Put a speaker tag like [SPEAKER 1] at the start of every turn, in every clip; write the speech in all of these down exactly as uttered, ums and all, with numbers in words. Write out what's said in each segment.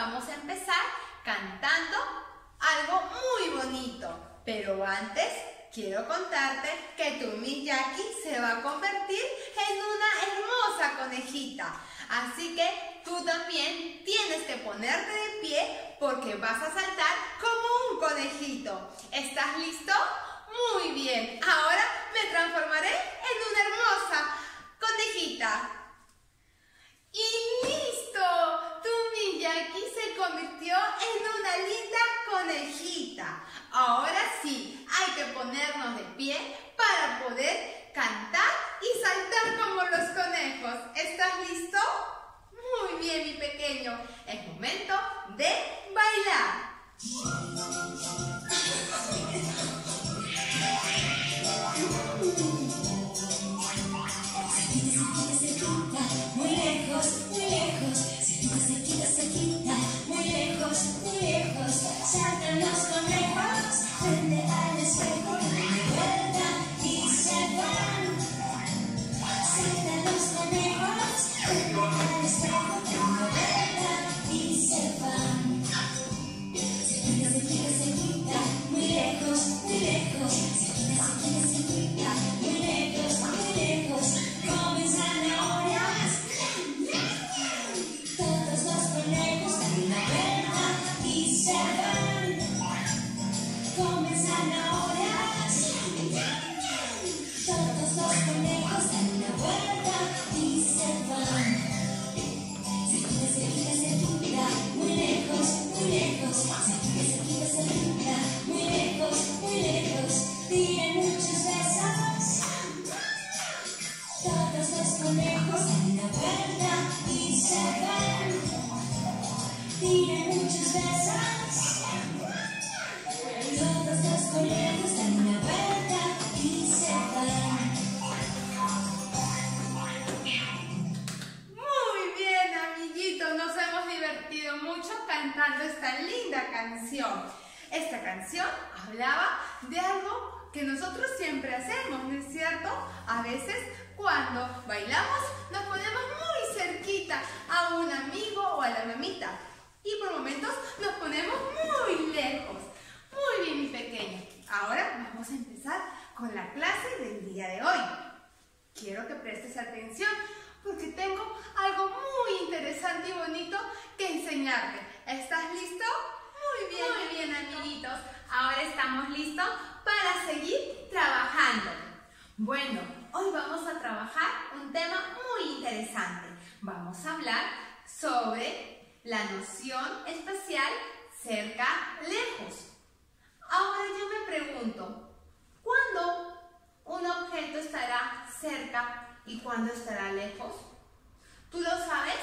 [SPEAKER 1] vamos a empezar cantando algo muy bonito. Pero antes quiero contarte que tu Miyaki se va a convertir en una hermosa conejita. Así que tú también tienes que ponerte de pie porque vas a saltar como un conejito. ¿Estás listo? Muy bien. Ahora me transformaré en una hermosa conejita. ¡Y listo! Tu Miyaki se convirtió en una linda conejita. Ahora sí, hay que ponernos de pie para poder cantar y saltar como los conejos. ¿Estás listo? Muy bien, mi pequeño. Es momento de bailar.
[SPEAKER 2] Muy lejos, muy lejos, cerquita, cerquita, cerquita, muy lejos, muy lejos, saltan los conejos frente al espejo, dan vuelta y se van. Saltan los conejos frente al espejo, dan vuelta y se van. Cerquita, cerquita, cerquita, muy lejos, muy lejos, cerquita, cerquita, cerquita, muy lejos, muy lejos, comienzan ahora. Todos los conejos dan la vuelta y se van. Comienzan ahora. Todos los conejos dan la vuelta y se van. Cerquita, cerquita, cerquita, muy lejos, muy lejos. Cerquita, cerquita, cerquita, muy lejos, muy lejos. Tienen muchos besos. Todos los conejos dan la vuelta y se van. Tienen muchos besos. Todos los conejos dan la vuelta y se van.
[SPEAKER 1] Muy bien, amiguitos. Nos hemos divertido mucho cantando esta linda canción. Esta canción hablaba de algo que nosotros siempre hacemos, ¿no es cierto? A veces cuando bailamos nos ponemos muy cerquita a un amigo o a la mamita y por momentos nos ponemos muy lejos. Muy bien, mi pequeño. Ahora vamos a empezar con la clase del día de hoy. Quiero que prestes atención porque tengo algo muy interesante y bonito que enseñarte. ¿Estás listo? Muy bien, muy bien, amiguitos. Ahora estamos listos para seguir trabajando. Bueno, hoy vamos a trabajar un tema muy interesante. Vamos a hablar sobre la noción espacial cerca, lejos. Ahora yo me pregunto, ¿cuándo un objeto estará cerca y cuándo estará lejos? ¿Tú lo sabes?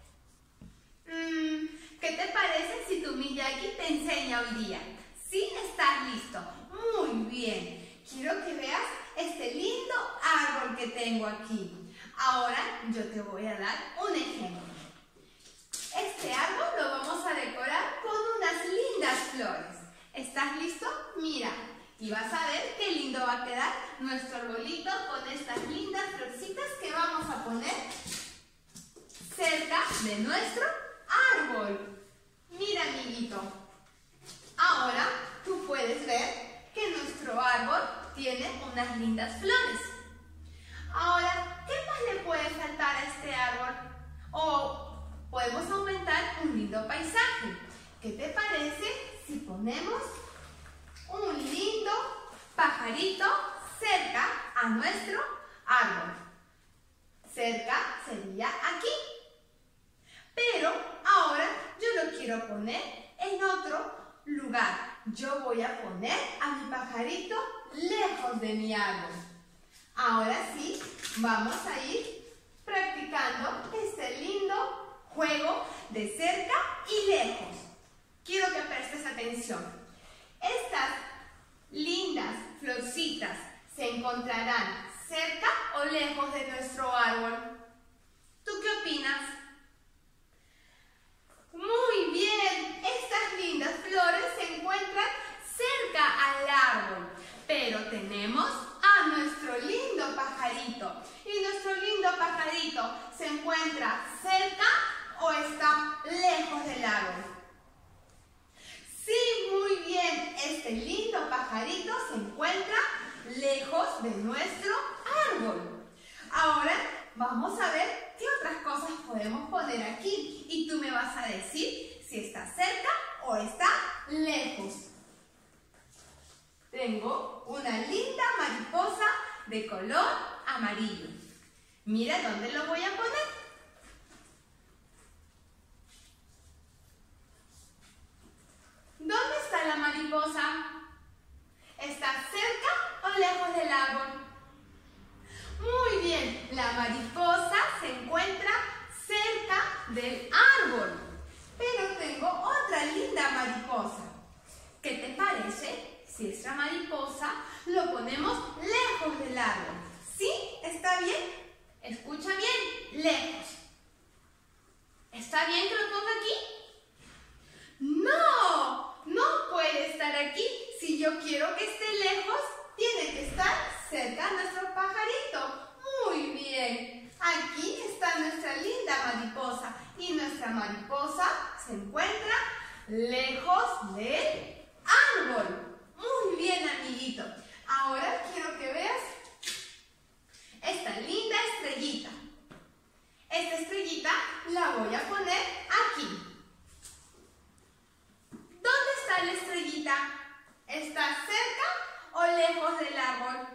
[SPEAKER 1] Mm, ¿Qué te parece si tu Miyaki te enseña hoy día? ¿Sí? ¿Estás listo? Muy bien. Quiero que veas este lindo árbol que tengo aquí. Ahora yo te voy a dar un ejemplo. Este árbol lo vamos a decorar con unas lindas flores. ¿Estás listo? Mira, y vas a ver qué lindo va a quedar nuestro arbolito con estas lindas florcitas que vamos a poner cerca de nuestro árbol. Mira, amiguito. Ahora tú puedes ver que nuestro árbol tiene unas lindas flores. Ahora, ¿qué más le puede faltar a este árbol? O podemos aumentar un lindo paisaje. ¿Qué te parece si ponemos un lindo pajarito cerca a nuestro árbol? Cerca sería aquí. Pero ahora yo lo quiero poner en otro lugar. Yo voy a poner a mi pajarito lejos de mi árbol. Ahora sí, vamos a ir practicando este lindo juego de cerca y lejos. Quiero que prestes atención. Estas lindas florcitas se encontrarán cerca o lejos de nuestro árbol. ¿Tú qué opinas? Muy bien, estas lindas flores se encuentran cerca al árbol, pero tenemos a nuestro lindo pajarito. ¿Y nuestro lindo pajarito se encuentra cerca o está lejos del árbol? de nuestro árbol. Ahora vamos a ver qué otras cosas podemos poner aquí y tú me vas a decir si está cerca o está lejos. Tengo una linda mariposa de color amarillo. Mira dónde lo voy a poner. ¿Dónde está la mariposa? ¿Está cerca o lejos del árbol? Muy bien, la mariposa se encuentra cerca del árbol. Pero tengo otra linda mariposa. ¿Qué te parece si esta mariposa lo ponemos lejos del árbol? ¿Sí? ¿Está bien? Escucha bien, lejos. ¿Está bien que lo ponga aquí? ¡No! No puede estar aquí. Si yo quiero que esté lejos, tiene que estar cerca de nuestro pajarito. Muy bien. Aquí está nuestra linda mariposa. Y nuestra mariposa se encuentra lejos del árbol. Muy bien, amiguito. Ahora quiero que veas esta linda estrellita. Esta estrellita la voy a poner aquí. ¿Dónde está la estrellita? ¿Está cerca o lejos del árbol?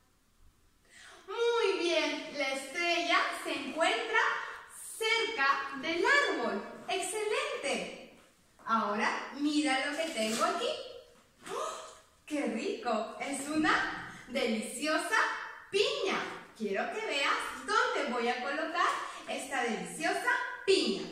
[SPEAKER 1] Muy bien, la estrella se encuentra cerca del árbol. ¡Excelente! Ahora mira lo que tengo aquí. ¡Oh, qué rico! Es una deliciosa piña. Quiero que veas dónde voy a colocar esta deliciosa piña.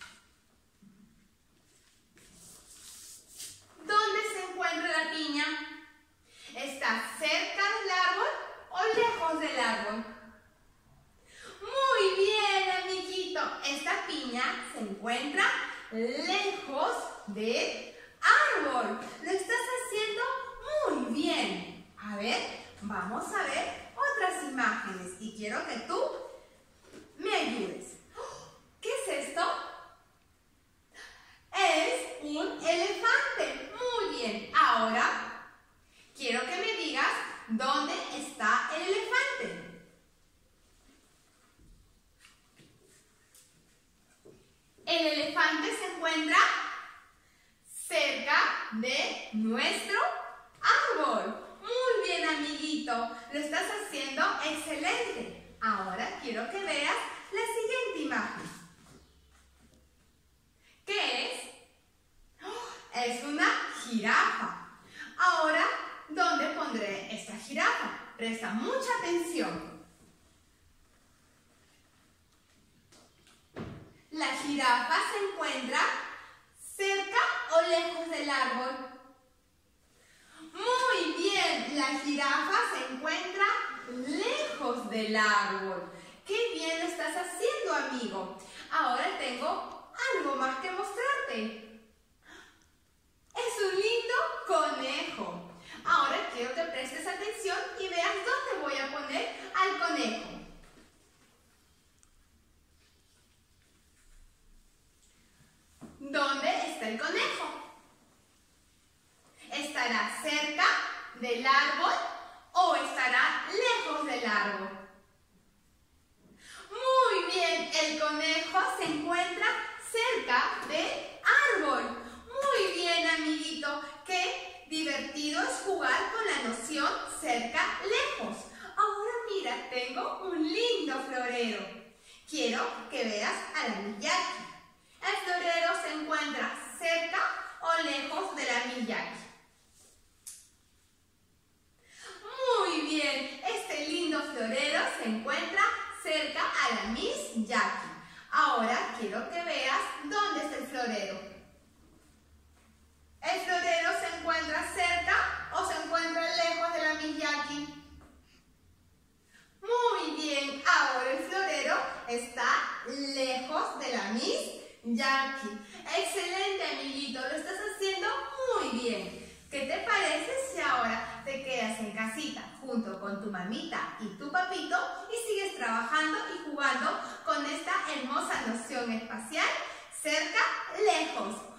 [SPEAKER 1] ¿Dónde se encuentra la piña? ¿Está cerca del árbol o lejos del árbol? Muy bien, amiguito. Esta piña se encuentra lejos del árbol. Lo estás haciendo muy bien. A ver, vamos a ver otras imágenes y quiero que tú me ayudes. ¿Qué es esto? Es un elefante. Muy bien. Ahora quiero que me digas dónde está el elefante. El elefante se encuentra cerca de nuestro árbol. Muy bien, amiguito. Lo estás haciendo excelente. Ahora quiero que veas la siguiente imagen. ¿Qué es? ¡Oh! Es una jirafa. Ahora, ¿dónde pondré esta jirafa? Presta mucha atención. La jirafa se encuentra cerca o lejos del árbol. Muy bien, la jirafa se encuentra lejos del árbol. ¡Qué bien lo estás haciendo, amigo! Ahora tengo algo más que mostrarte. Es un lindo conejo. Ahora quiero que prestes atención y veas dónde voy a poner al conejo. ¿Dónde está el conejo? ¿Estará cerca del árbol o estará lejos del árbol? Muy bien, el conejo se encuentra cerca del árbol. Muy bien, amiguito. Qué divertido es jugar con la noción cerca, lejos. Ahora mira, tengo un lindo florero. Quiero que veas a la Miyaki. El florero se encuentra cerca o lejos de la Miyaki. Muy bien, este lindo florero se encuentra cerca a la Miss Jackie. Ahora quiero que veas dónde está el florero. ¿El florero se encuentra cerca o se encuentra lejos de la Miss Jackie? Muy bien, ahora el florero está lejos de la Miss Jackie. Excelente, amiguito, lo estás haciendo muy bien. ¿Qué te parece si ahora te quedas en casita junto con tu mamita y tu papito y sigues trabajando y jugando con esta hermosa noción espacial cerca, lejos?